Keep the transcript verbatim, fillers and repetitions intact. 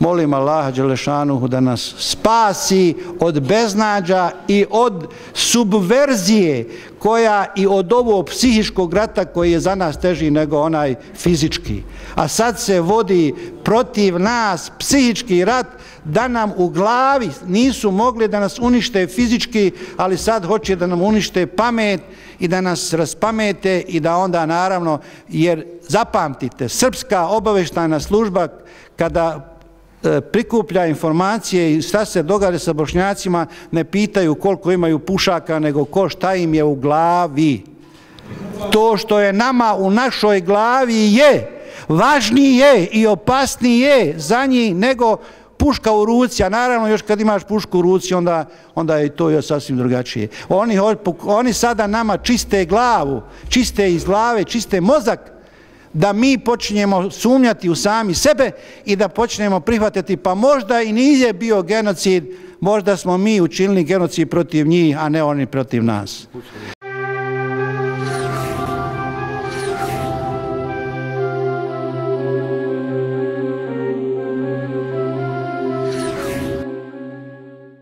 Molim Allaha Đelešanuhu da nas spasi od beznađa i od subverzije koja i od ovog psihičkog rata koji je za nas teži nego onaj fizički. A sad se vodi protiv nas psihički rat da nam u glavi nisu mogli da nas unište fizički, ali sad hoće da nam unište pamet i da nas raspamete i da onda naravno, jer zapamtite, srpska obavještajna služba kada prikuplja informacije i šta se događa sa Bošnjacima, ne pitaju koliko imaju pušaka, nego ko šta im je u glavi. To što je nama u našoj glavi je važnije i opasnije za njih nego puška u ruci, a naravno još kad imaš pušku u ruci onda, onda je to još sasvim drugačije. Oni, oni sada nama čiste glavu, čiste iz glave, čiste mozak, da mi počinjemo sumnjati u sami sebe i da počnemo prihvatiti, pa možda i nije bio genocid, možda smo mi učinili genocid protiv njih, a ne oni protiv nas.